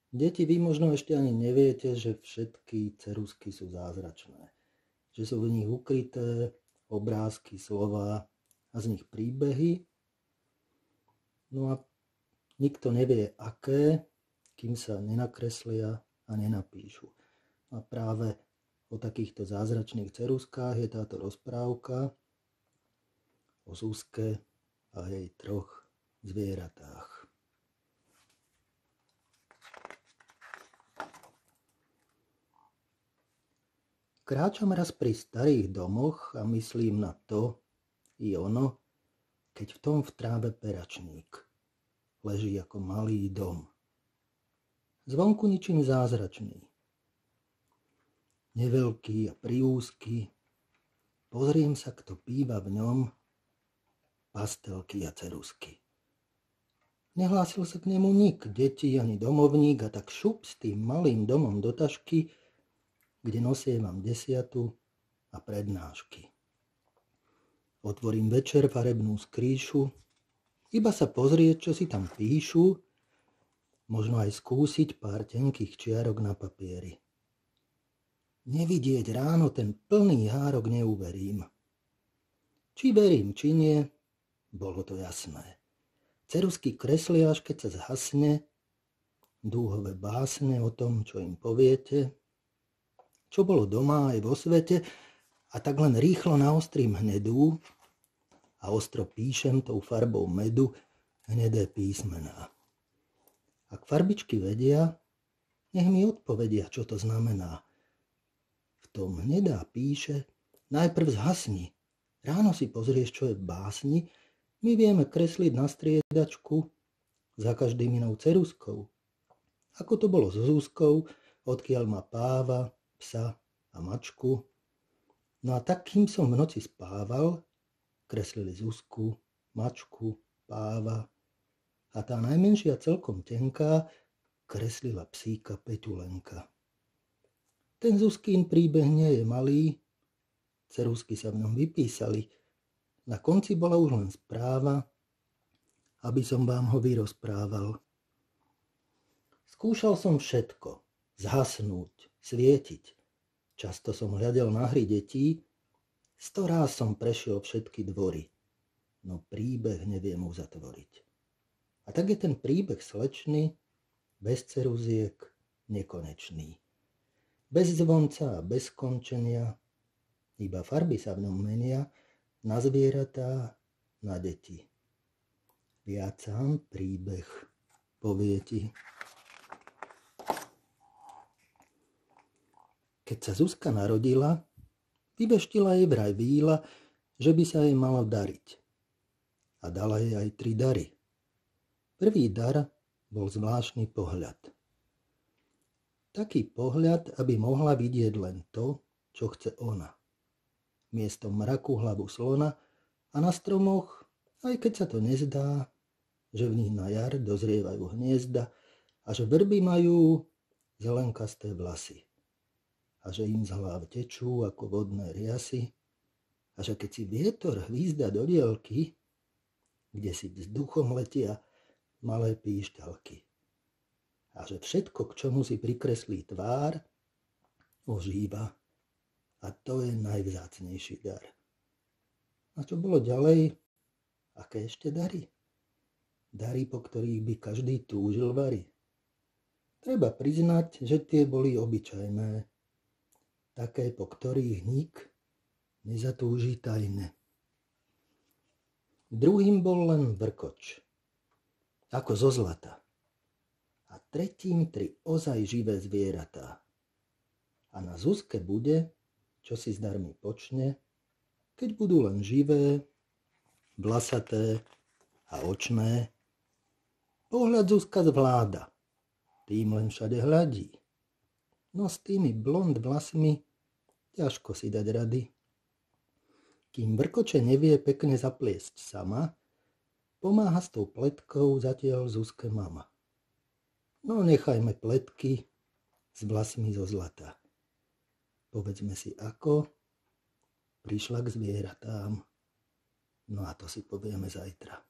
Deti, vy možno ešte ani neviete, že všetky ceruzky sú zázračné. Že sú v nich ukryté obrázky, slová a z nich príbehy. No a nikto nevie aké, kým sa nenakreslia a nenapíšu. A práve o takýchto zázračných ceruzkách je táto rozprávka o Zuzke a jej 3 zvieratách. Kráčam raz pri starých domoch a myslím na to i ono, keď v tom v tráve peračník leží ako malý dom. Zvonku ničím zázračný. Neveľký a priúzky, pozriem sa, kto býva v ňom, pastelky a ceruzky. Nehlásil sa k nemu nik, deti ani domovník, a tak šup s tým malým domom do tašky, kde nosievam 10. a prednášky. Otvorím večer farebnú skrýšu, iba sa pozrieť, čo si tam píšu, možno aj skúsiť pár tenkých čiarok na papieri. Nevidieť ráno ten plný hárok neuverím. Či verím, či nie, bolo to jasné. Ceruzky kreslia, až keď sa zhasne, dúhové básne o tom, čo im poviete, čo bolo doma aj vo svete, a tak len rýchlo naostrím hnedú a ostro píšem tou farbou medu hnedé písmená. Ak farbičky vedia, nech mi odpovedia, čo to znamená. V tom hnedá píše, najprv zhasni, ráno si pozrieš, čo je v básni, my vieme kresliť na striedačku za každým inou ceruzkou. Ako to bolo s Zuzkou, odkiaľ má páva, psa a mačku. No a tak, kým som v noci spával, kreslili Zuzku, mačku, páva a tá najmenšia celkom tenká kreslila psíka Peťulenka. Ten Zuzkín príbeh nie je malý, ceruzky sa v ňom vypísali. Na konci bola už len správa, aby som vám ho vyrozprával. Skúšal som všetko, zhasnúť, svietiť. Často som hľadel na hry detí, 100 ráz som prešiel všetky dvory, no príbeh neviem uzatvoriť. A tak je ten príbeh slečný, bez ceruziek, nekonečný. Bez zvonca a bez skončenia, iba farby sa v ňom menia na zvieratá, na deti. Viac sám príbeh povie ti. Keď sa Zuzka narodila, vyveštila jej vraj víla, že by sa jej malo dariť. A dala jej aj 3 dary. Prvý dar bol zvláštny pohľad. Taký pohľad, aby mohla vidieť len to, čo chce ona. Miesto mraku hlavu slona a na stromoch, aj keď sa to nezdá, že v nich na jar dozrievajú hniezda a že vrby majú zelenkasté vlasy. A že im z hlav tečú ako vodné riasy a že keď si vietor hvízda do diaľky, kde si vzduchom letia malé píšťalky. A že všetko, k čomu si prikreslí tvár, ožíva. A to je najvzácnejší dar. A čo bolo ďalej? Aké ešte dary? Dary, po ktorých by každý túžil vari. Treba priznať, že tie boli obyčajné. Také, po ktorých nik nezatúži tajne. Druhým bol len vrkoč, ako zo zlata. A tretím 3 ozaj živé zvieratá. A na Zuzke bude, čo si s darmi počne, keď budú len živé, vlasaté a očné. Pohľad Zuzka zvláda, tým len všade hľadí. No s tými blond vlasmi ťažko si dať rady. Kým vrkoče nevie pekne zapliesť sama, pomáha s tou pletkou zatiaľ Zuzke mama. No nechajme pletky s vlasmi zo zlata. Povedzme si ako prišla k zvieratám. No a to si povieme zajtra.